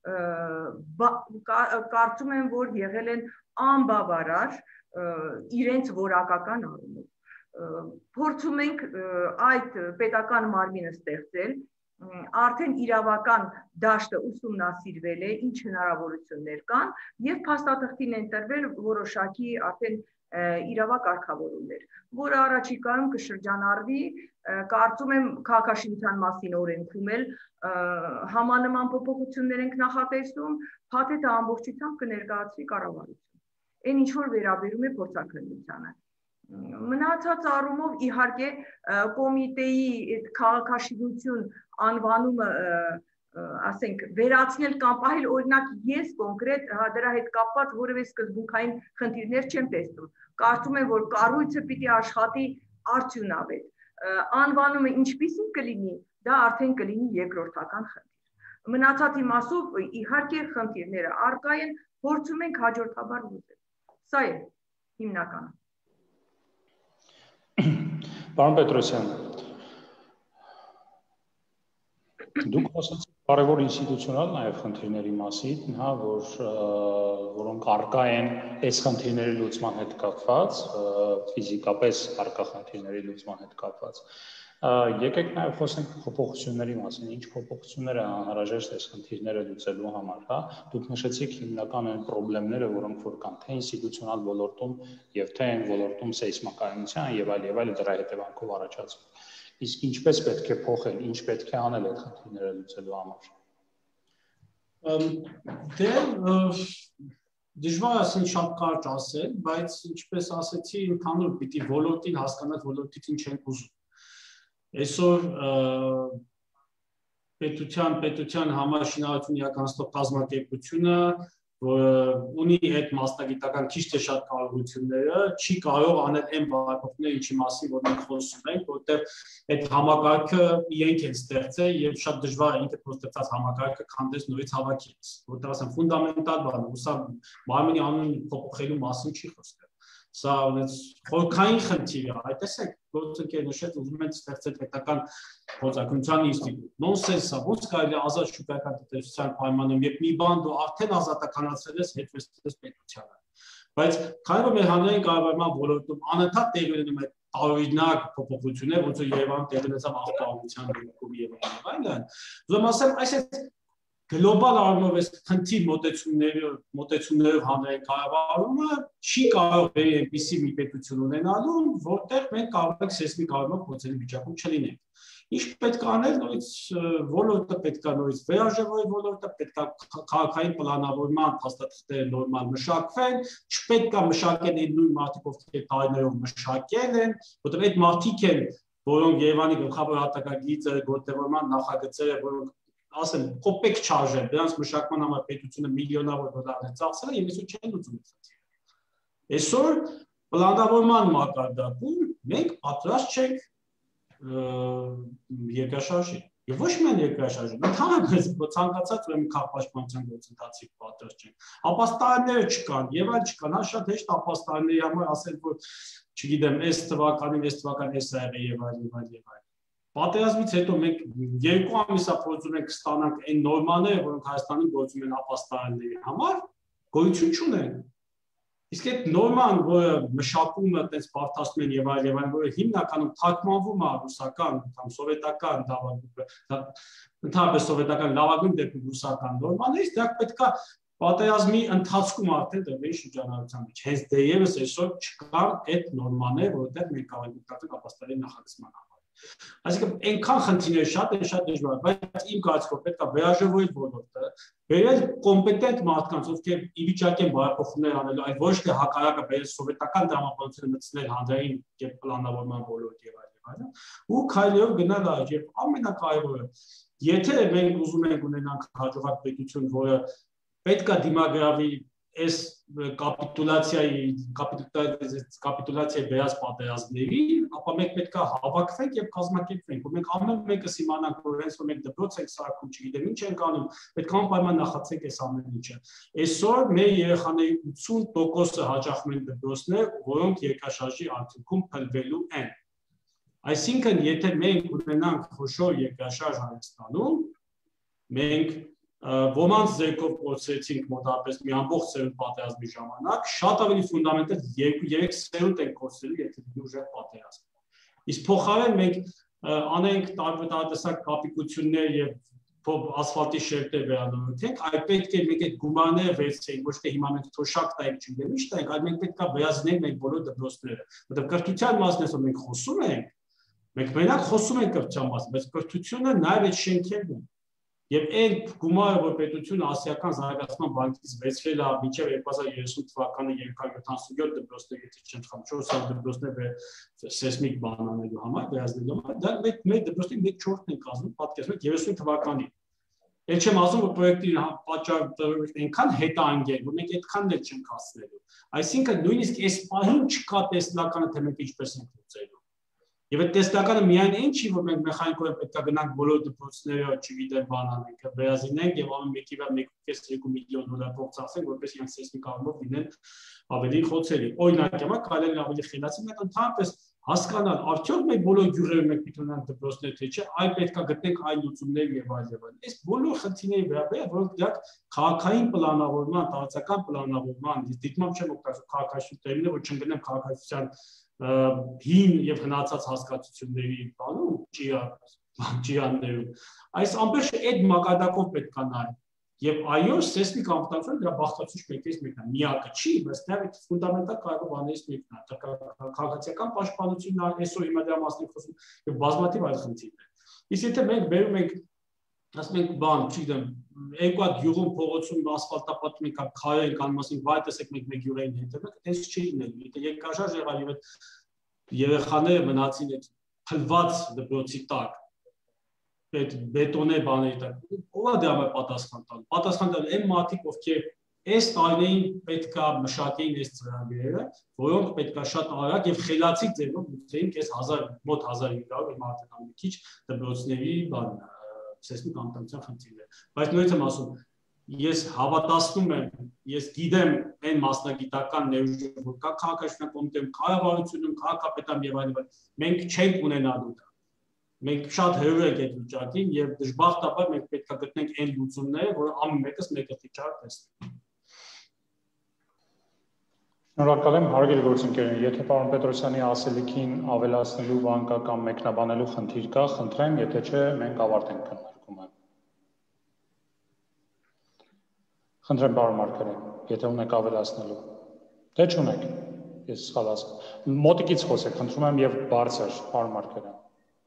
կարծում եմ, որ եղել են անբավարար իրենց որակական առումով։ Փորձում ենք այդ պետական մարմինը ստեղծել, արդեն իրավական դաշտը ուսումնասիրվել է, ինչ հնարավորություններ կան եւ փաստաթղթին են տրվել որոշակի արդեն իրավակարգավորումներ, որը առաջիկայում կշրջանառվի, կարծում եմ քաղաքաշինության մասին օրենքում էլ համանման փոփոխություններ ենք նախատեսում, փաթեթը ամբողջությամբ կներկայացվի կառավարություն։ Այն ինչ որ վերաբերում է փորձաքննությանը։ Մնացած առումով իհարկե կոմիտեի քաղաքաշինություն անվանումը, ասենք, վերացնել կամ պահել, օրինակ ես կոնկրետ դրա հետ կապված որևէ սկզբունքային խնդիրներ չեմ տեսնում։ Կարծում եմ, որ կառույցը պիտի աշխատի արդյունավետ։ Անվանումը ինչպիսին կլինի, դա արդեն կլինի երկրորդական խնդիր։ Մնացած իմաստով իհարկե խնդիրները առկա են, փորձում ենք հաջորդաբար լուծել։ Սա է հիմնականը։ Պարոն Պետրոսյան, դուք խոսեցիք կարևոր ինստիտուցիոնալ նաև խնդիրների մասին, հա, որ որոնք առկա են այս խնդիրների լուծման հետ կապված, ֆիզիկապես առկա խնդիրների լուծման հետ կապված։ Եկեք նաև խոսենք փոփոխությունների մասին, ինչ փոփոխություններ են անհրաժեշտ այս խնդիրները լուծելու համար, հա։ Դուք նշեցիք հիմնական այն խնդիրները, որոնք որ կան թե ինստիտուցիոնալ ոլորտում եւ թե այն ոլորտում սեյսմակայնության եւ այլ եւ այլ դրա հետևանքով առաջացող։ Իսկ ինչպես պետք է փոխել, ինչ պետք է անել այդ խնդիրները լուծելու համար։ Դե դժվար ասել շատ կարճ ասել, բայց ինչպես ասեցի, ընդհանուր պիտի ոլորտին հասկանալ ոլորտից ինչ են ուզում։ Այսօր պետության պետության համաշինարարություն իրականացնող կազմակերպությունը, որը ունի այդ մասնագիտական քիչ թե շատ կարողությունները, չի կարող անել այն բարեփոխումները, ինչի մասին որ մենք խոսում ենք, որտեղ այդ համակարգը իրենք են ստեղծել եւ շատ դժվար է ինքը ստեղծած համակարգը քանդես նորից հավաքելիս, որտեղ ասեմ ֆունդամենտալ բան, ու սա մարմնի անուն փոփոխելու մասին չի խոսքը։ Սա խորքային խնդիր է, այդ տեսեք, գործընկեր նշեց, ուզում են ստեղծել պետական գործակնության ինստիտուտ։ Նոնսենս է, ոնց կարելի է ազատ շուկայական տնտեսության պայմանում, երբ մի բան դու արդեն ազատականացրել ես, հետվեցրել պետությանը։ Բայց քանի որ մեր հանրային կառավարման ոլորտում անընդհատ տեղի ունենում այդ տարօրինակ փոփոխություններ, ոնց որ Երևանում տեղի ունեցավ աղբահանության դեպքում եւ այլն, ուզում ասեմ, այսպես գլոբալ առումով այս խնդիր մոտեցումներով մոտեցումներով հանրային կառավարումը չի կարող բերի այնպիսի մի պետություն ունենալու, որտեղ մենք կարող ենք սեյսմիկ առումով փոխել վիճակում չլինենք։ Ինչ պետք է անել, նորից ոլորտը պետք է նորից վերարժևորել ոլորտը, պետք է քաղաքային պլանավորման փաստաթղթերը նորմալ մշակվեն, չպետք է մշակել այն նույն մարդիկ, ովքեր տարիներով մշակել են, որտեղ այդ մարդիկ են, որոնք Երևանի գլխավոր հատակագիծը, գործավորման նախագծերը, որոնք ասեմ, կոպեկ չարժեն, դրանց մշակման համար պետությունը միլիոնավոր դոլարներ ծախսել եւ այսօր չեն լուծում այդ խնդիրը։ Այսօր պլանավորման մակարդակում մենք պատրաստ չենք երկրաշարժի։ Եվ ոչ միայն երկրաշարժի, ընդհանրապես ցանկացած ուրեմն քաղաքապաշտպանության գործընթացի պատրաստ չենք։ Ապաստարները չկան, եւ այլ չկան, հա շատ հեշտ ապաստարների համար ասել, որ չգիտեմ, այս թվականին, այս թվականին էս ա եղել եւ այլ եւ այլ եւ այլ։ Պատերազմից հետո մենք երկու ամիսա փորձում ենք ստանանք այն նորմաները, որոնք Հայաստանում գործում են ապաստարանների համար, գոյություն չունեն։ Իսկ այդ նորման, որը մշակումը այդպես բարդացնում են եւ այլ եւ այլ, որը հիմնականում թարգմանվում է ռուսական կամ սովետական ընդհանրապես սովետական լավագույն դեպքում ռուսական նորմաներից, դրանք պետքա պատերազմի ընթացքում արդեն դրվեն շրջանառության մեջ։ Հենց դերևս այսօր չկան այդ նորմաները, որովհետեւ մենք կարող ենք ուղղակի ապաստարանի նախագծման համար։ Այսինքն այնքան խնդիրներ շատ են, շատ դժվար, բայց իմ կարծիքով պետք է վերարժևորել ոլորտը, բերել կոմպետենտ մարդկանց, ովքեր ի վիճակի են բարեփոխումներ անելու, այլ ոչ թե հակառակը բերել սովետական դրամապանությունը մտցնել հանրային եւ պլանավորման ոլորտ եւ այլ եւ այլն, ու քայլերով գնալ առաջ։ Եվ ամենակարևորը, եթե մենք ուզում ենք ունենանք հաջողակ պետություն, որը պետք է դիմագրավի այս կապիտուլացիայի կապիտուլացիայի վերած պատերազմների, ապա մենք պետք է հավաքվենք եւ կազմակերպվենք, որ մենք ամեն մեկը իմանանք, որ հենց որ մենք դպրոց ենք սարքում, չգիտեմ ինչ ենք անում, պետք է անպայման նախացենք այս ամեն ինչը։ Այսօր մեր երեխաների ութսուն տոկոսը հաճախում են դպրոցներ, որոնք երկրաշարժի արդյունքում փլվելու են։ Այսինքն, եթե մենք ունենանք խոշոր երկրաշարժ Հայաստանում, մենք ոմանց ձեռքով կորցրեցինք մոտավորապես մի ամբողջ սերունդ պատերազմի ժամանակ, շատ ավելի ֆունդամենտալ երկու երեք սերունդ ենք կորցրել, եթե դու ուժեղ պատերազմ։ Իսկ փոխարեն մենք անենք տարբերտեսակ կապիկություններ եւ ասֆալտի շերտեր վերանորոգենք, այլ պետք է մենք այդ գումարները վերցրենք, ոչ թե հիմա մենք թոշակ տայինք, չգիտեմ ինչ տայինք, այլ մենք պետք է վերացնենք մենք բոլոր դպրոցները։ Որտեղ կրթության մասն է, որ մենք խոսում ենք, մենք մենակ խոսում ենք կրթության մասին, բայց կրթությունը նաեւ այդ շենքերն են։ Եվ այն գումարը, որ պետությունը Ասիական զարգացման բանկից վերցրել է մինչև երկու հազար երեսուն թվականը երկու հարյուր յոթանասունյոթ դպրոցներ, եթե չեմ սխալվում, չորս հազար դպրոցներ սեյսմիկ բան անելու համար, վերածնելու համար, դա մեր դպրոցների մեկ չորրորդն են կազմում, պատկերացնեք երեսուն թվականին։ Էլ չեմ ասում, որ պրոյեկտի պատճառ այնքան հետանգել, որ մենք այդքանն էլ չենք հասնելու։ Այսինքն նույնիսկ այս պահին չկա տեսլականը, թե մենք ինչպես ենք լուծելու։ Եվ այդ տեսլականը միայն այն չի, որ մենք մեխանիկորեն պետք է գնանք բոլոր դպրոցները, չգիտեմ, բան անենք, վերազինենք եւ ամեն մեկի վրա մեկ կես երկու միլիոն դոլար փող ծախսենք, որպես իրենք սեյսմիկ առումով լինեն ավելի խոցելի։ Օրինակ, հիմա կարելի է ավելի խելացի մենք ընդհանրապես հասկանալ, արդյոք մենք բոլոր գյուղերում մենք պիտի ունենանք դպրոցներ, թե չէ, այլ պետք է գտնենք այլ լուծումներ եւ այլ եւ այլ։ Այս բոլոր խնդիրների վերաբերյալ, որոնք դրանք քաղաքային պլանավորման, տարածական պլանավորման, դիտմամբ չեմ օգտագործում քաղաքացիական տերմինը, որ չընկնեմ քաղաքացիության հին եւ հնացած հասկացությունների բանում ջիրաններում այս ամբողջ այդ մակարդակով պետք է նայել եւ այո սեյսմիկ անվտանգությունը դրա բաղկացուցիչ մեկից մեկն է միակը չի բայց դա ֆունդամենտալ կարևոր բաներից մեկն է քաղաքացիական պաշտպանությունն է այսօր հիմա դրա մասին խոսում եւ բազմաթիվ այլ խնդիրներ իսկ եթե մենք բերում ենք ասում ենք բան չգիտեմ երկու հատ յուղում փողոցում ասֆալտապատում ենք քարեր ենք անում ասենք վայ տեսեք մենք մեկ յուրային հետևենք դες չի լինելու եթե երկրաշարժ եղավ եւ այդ երեխաները մնացին այդ փլված դպրոցի տակ այդ բետոնե բաների տակ ո՞վ է դրա համար պատասխան տալու պատասխան տալու այն մարդիկ ովքեր այս տարիներին պետքա մշակեին այս ծրագրերը որոնք պետքա շատ արագ եւ խելացի ձևով լուծեին այս հազար մոտ հազար հինգ հարյուր մարդական մի քիչ դպրոցների բան սեյսմիկ անվտանգության խնդիրներ բայց նույնիսկ եմ ասում ես հավատացնում եմ ես գիտեմ այն մասնագիտական ներուժը որ կա քաղաքաշինության կոմիտեում կառավարությունում քաղաքապետարանում եւ այլն մենք չենք ունենալու դա մենք շատ հեռու ենք այդ վիճակին եւ դժբախտաբար մենք պետք է գտնենք այն լուծումները որ ամեն մեկս մեկը դիճար տեսնի Շնորհակալ եմ հարգելի գործընկերներ եթե պարոն Պետրոսյանի ասելիքին ավելացնելու բան կա կամ մեկնաբանելու խնդիր կա խնդրեմ եթե չէ մենք ավարտենք քննարկումը Խնդրեմ պարոն Մարգարյան, եթե ունեք ավելացնելու։ Դե չունեք։ Ես սխալ ասեմ։ Մոտիկից խոսեք, խնդրում եմ եւ բարձր, պարոն Մարգարյան։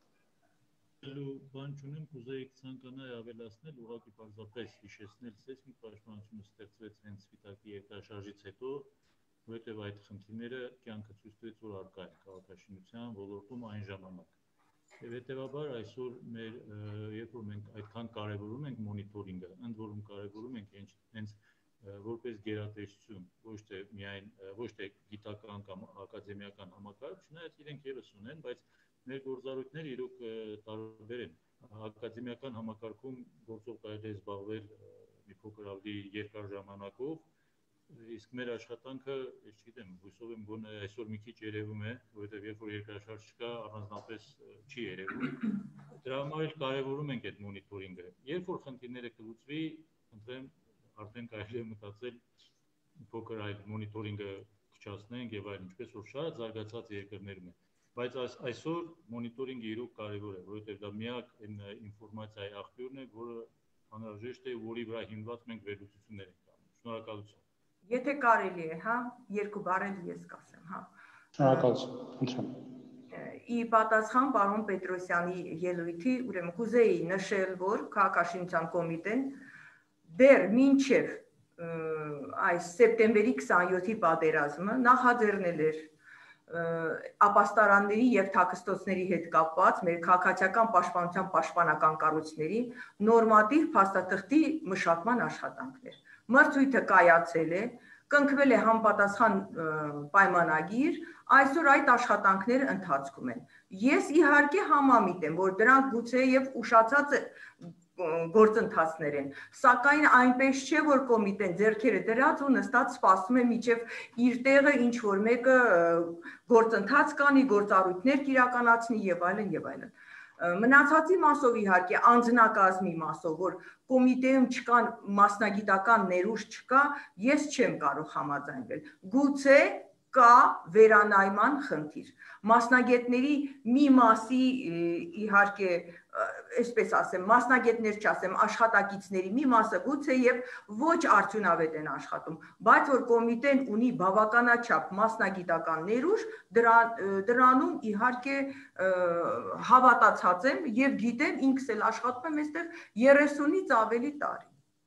Լու բան չունեմ, կուզեի ցանկանալ ավելացնել, ուղղակի պարզապես հիշեցնել սեյսմիկ պաշտպանությունը ստեղծվեց հենց Սպիտակի երկրաշարժից հետո, որովհետեւ այդ խնդիրները կյանքը ցույց տվեց, որ առկա են քաղաքաշինության ոլորտում այն ժամանակ։ Եվ հետևաբար այսօր մեր երբ որ մենք այդքան կարևորում ենք մոնիտորինգը, ընդ որում կարևորում ենք հենց որպես գերատեսչություն, ոչ թե միայն ոչ թե գիտական կամ ակադեմիական համակարգ, չնայած իրենք ևս ունեն, բայց մեր գործառույթները իրոք տարբեր են։ Ակադեմիական համակարգում գործով կարելի է զբաղվել մի փոքր ավելի երկար ժամանակով, իսկ մեր աշխատանքը, ես չգիտեմ, հույսով եմ գոնե այսօր մի քիչ երևում է, որովհետև երբ որ երկրաշարժ չկա, առանձնապես չի երևում։ Դրա համար էլ կարևորում ենք այդ մոնիտորինգը։ Երբ որ խնդիրները կլուծվի, խնդրեմ արդեն կարելի է մտածել փոքր այլ մոնիտորինգը քչացնենք եւ այլն, ինչպես որ շատ զարգացած երկրներում է։ Բայց այսօր մոնիտորինգը իրոք կարևոր է, որովհետև դա միակ այն ինֆորմացիայի աղբյուրն է, որը անհրաժեշտ է, որի վրա հիմնված մենք վերլուծություններ ենք անում։ Շնորհակալություն։ Եթե կարելի է, հա, երկու բառեր ես կասեմ, հա։ Շնորհակալություն, խնդրեմ։ Ի պատասխան պարոն Պետրոսյանի ելույթի, ուրեմն կուզեի նշել, որ քաղաքաշինության կոմիտեն դեռ մինչև այս սեպտեմբերի քսաներկուի պատերազմը նախաձեռնել էր ապաստարանների եւ թաքստոցների հետ կապված մեր քաղաքացիական պաշտպանության պաշտպանական կառույցների նորմատիվ փաստաթղթի մշակման աշխատանքներ։ Մրցույթը կայացել է, կնքվել է համապատասխան պայմանագիր, այսօր այդ աշխատանքները ընթացքում են։ Ես իհարկե համամիտ եմ, որ դրանք գուցե եւ ուշացած գործընթացներ են, սակայն այնպես չէ, որ կոմիտեն ձեռքերը դրած ու նստած սպասում է մինչև իր տեղը ինչ որ մեկը գործընթաց կանի, գործառույթներ կիրականացնի եւ այլն եւ այլն։ Մնացածի մասով իհարկե անձնակազմի մասով, որ կոմիտեում չկան մասնագիտական ներուժ չկա, ես չեմ կարող համաձայնվել։ Գուցե կա վերանայման խնդիր։ Մասնագետների մի մասի իհարկե, այսպես ասեմ, մասնագետներ չասեմ, աշխատակիցների մի մասը գուցե եւ ոչ արդյունավետ են աշխատում, բայց որ կոմիտեն ունի բավականաչափ մասնագիտական ներուժ, դրանում իհարկե հավատացած եմ եւ գիտեմ, ինքս էլ աշխատում եմ այստեղ երեսունից ավելի տարի։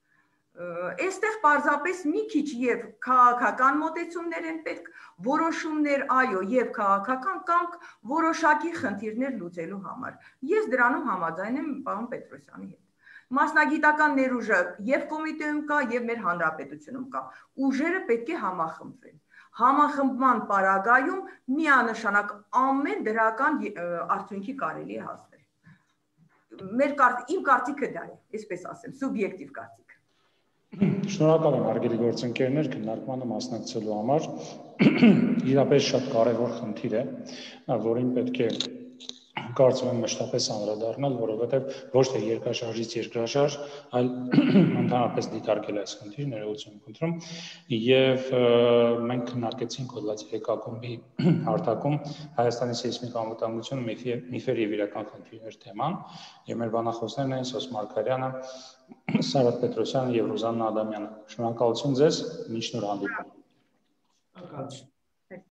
Այստեղ պարզապես մի քիչ եւ քաղաքական մոտեցումներ են պետք, որոշումներ, այո, եւ քաղաքական կամ որոշակի խնդիրներ լուծելու համար։ Ես դրանում համաձայն եմ պարոն Պետրոսյանի հետ։ Մասնագիտական ներուժը եւ կոմիտեում կա եւ մեր հանրապետությունում կա։ Ուժերը պետք է համախմբվեն։ Համախմբման պարագայում միանշանակ ամեն դրական արդյունքի կարելի է հասնել։ Մեր իմ կարծիքը դա է, այսպես ասեմ, սուբյեկտիվ կարծիք։ Շնորհակալ եմ հարգելի գործընկերներ քննարկմանը մասնակցելու համար։ Իրապես շատ կարևոր խնդիր է, որին պետք է կարծում եմ մշտապես անդրադառնալ, որովհետև ոչ թե երկրաշարժից երկրաշարժ, այլ ընդհանրապես դիտարկել այս խնդիրը, ներողություն խնդրում, եւ մենք քննարկեցինք Հոդվածի ակումբի հարթակում Հայաստանի սեյսմիկ անվտանգությունը, միֆեր եւ իրական խնդիրներ թեման, եւ մեր բանախոսներն են Սոս Մարգարյանը, Սարհատ Պետրոսյանը եւ Ռուզաննա Ադամյանը։ Շնորհակալություն ձեզ, մինչ նոր հանդիպում։ Շնորհակալ